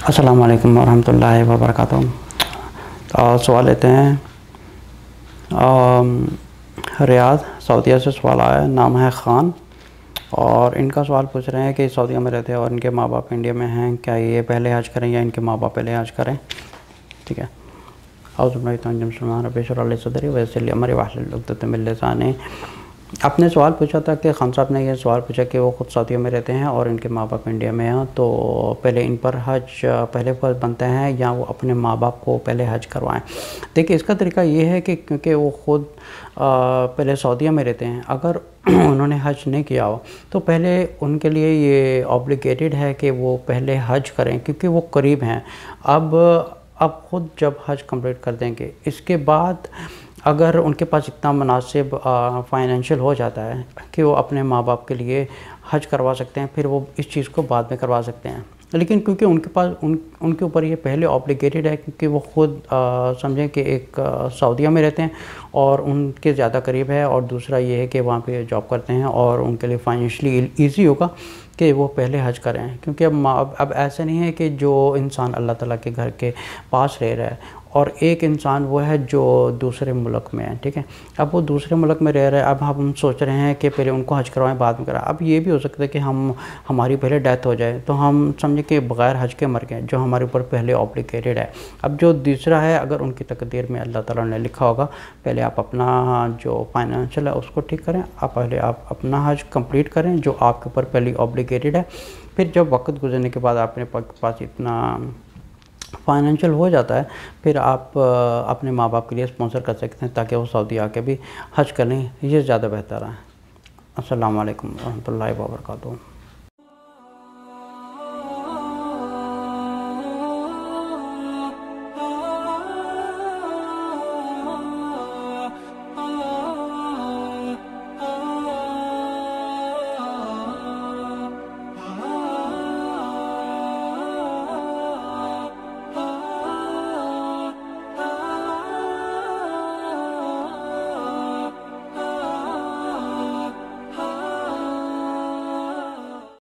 السلام علیکم ورحمۃ اللہ وبرکاتہ۔ سوال لیتے ہیں، ریاض سعودیہ سے سوال آیا، نام ہے خان، اور ان کا سوال پوچھ رہے ہیں کہ سعودیہ میں رہتے ہیں اور ان کے ماں باپ انڈیا میں ہیں، کیا یہ پہلے حج کریں یا ان کے ماں باپ پہلے حج کریں؟ ٹھیک ہے۔ اپنے سوال پوچھا تھا کہ خان صاحب نے یہ سوال پوچھا کہ وہ خود سعودیہ میں رہتے ہیں اور ان کے ماں باپ انڈیا میں ہیں، تو پہلے ان پر حج پہلے فرض بنتے ہیں یا وہ اپنے ماں باپ کو پہلے حج کروائیں؟ دیکھیں، اس کا طریقہ یہ ہے کہ کیونکہ وہ خود پہلے سعودیہ میں رہتے ہیں، اگر انہوں نے حج نہیں کیا ہو تو پہلے ان کے لیے یہ اوبلیگیٹڈ ہے کہ وہ پہلے حج کریں، کیونکہ وہ قریب ہیں۔ اب خود جب حج کمپلیٹ کر دیں گے، اس کے بعد اگر ان کے پاس اتنا مناسب فائنینشیل ہو جاتا ہے کہ وہ اپنے ماں باپ کے لیے حج کروا سکتے ہیں، پھر وہ اس چیز کو بعد میں کروا سکتے ہیں۔ لیکن کیونکہ ان کے پاس ان کے اوپر یہ پہلے اوبلیگیٹڈ ہے، کیونکہ وہ خود سمجھیں کہ ایک سعودیہ میں رہتے ہیں اور ان کے زیادہ قریب ہے، اور دوسرا یہ ہے کہ وہاں پہ جاب کرتے ہیں اور ان کے لیے فائنینشلی ایزی ہوگا کہ وہ پہلے حج کریں۔ کیونکہ اب ایسا نہیں ہے کہ جو انسان اللہ تعالیٰ کے گھر کے پاس رہ رہا ہے اور ایک انسان وہ ہے جو دوسرے ملک میں ہے، ٹھیک ہے۔ اب وہ دوسرے ملک میں رہ رہے ہیں، اب ہم سوچ رہے ہیں کہ پہلے ان کو حج کروائیں بعد میں کرائیں۔ اب یہ بھی ہو سکتا ہے کہ ہماری پہلے ڈیتھ ہو جائے تو ہم سمجھیں کہ بغیر حج کے مر گئے، جو ہمارے اوپر پہلے اوبلیگیٹڈ ہے۔ اب جو دوسرا ہے، اگر ان کی تقدیر میں اللہ تعالیٰ نے لکھا ہوگا پہلے آپ اپنا جو فائنینشیل ہے اس کو ٹھیک کریں، پہلے آپ اپنا حج کمپلیٹ کریں جو آپ کے اوپر پہلے اوبلیگیٹڈ ہے، پھر جب وقت گزرنے کے بعد آپ کے پاس اتنا فائنینشیل ہو جاتا ہے، پھر آپ اپنے ماں باپ کے لیے اسپانسر کر سکتے ہیں تاکہ وہ سعودی آ کے بھی حج کریں، یہ زیادہ بہتر ہے۔ السلام علیکم ورحمۃ اللہ وبرکاتہ۔